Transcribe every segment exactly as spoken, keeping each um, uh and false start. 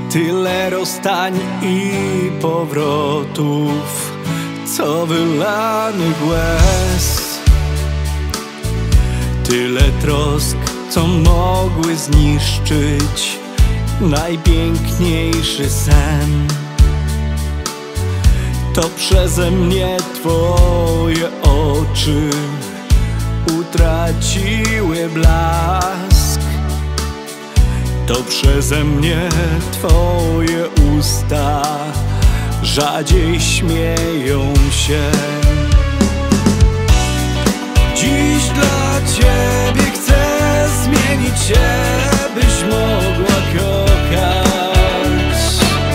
Tyle rozstań i powrotów, co wylanych łez. Tyle trosk, co mogły zniszczyć najpiękniejszy sen. To przeze mnie twoje oczy utraciły blask. To przeze mnie twoje usta rzadziej śmieją się. Dziś dla ciebie chcę zmienić się, byś mogła kochać.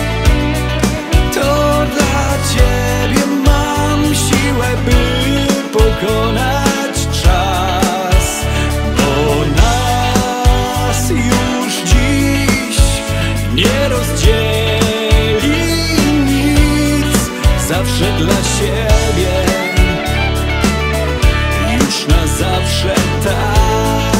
To dla ciebie mam siłę, by pokonać czas, bo nas już dziś nie rozdzieli nic. Zawsze dla siebie, już na zawsze tak.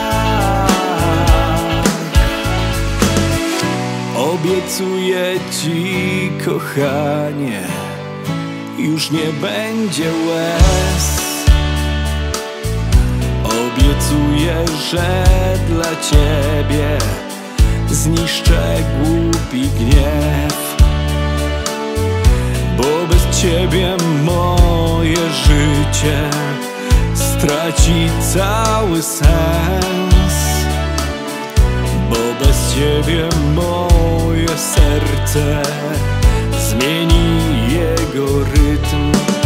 Obiecuję ci, kochanie, już nie będzie łez. Obiecuję, że dla ciebie zniszczę głupi gniew, bo bez ciebie moje życie straci cały sens, bo bez ciebie moje serce zmieni jego rytm.